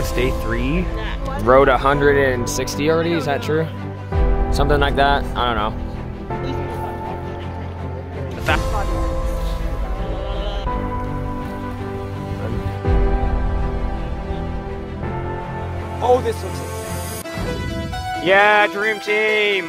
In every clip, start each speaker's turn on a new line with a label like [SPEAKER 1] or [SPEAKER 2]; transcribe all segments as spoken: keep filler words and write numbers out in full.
[SPEAKER 1] it's day three. Rode one hundred sixty already, is that true? Something like that, I don't know. The fact oh, this looks like... Yeah, dream team!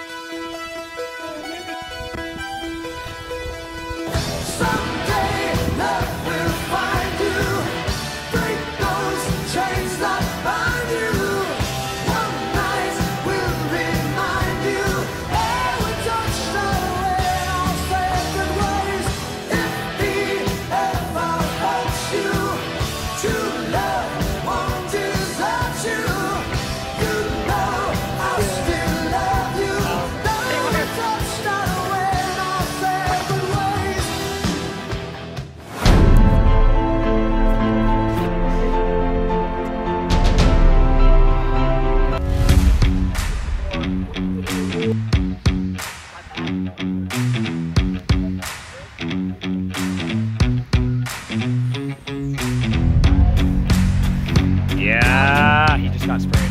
[SPEAKER 1] Yeah, he just got sprayed.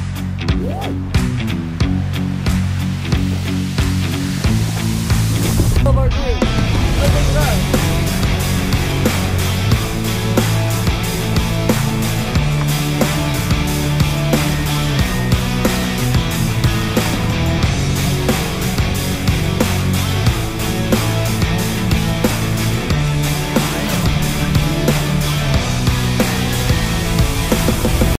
[SPEAKER 2] Of our green. Look at that.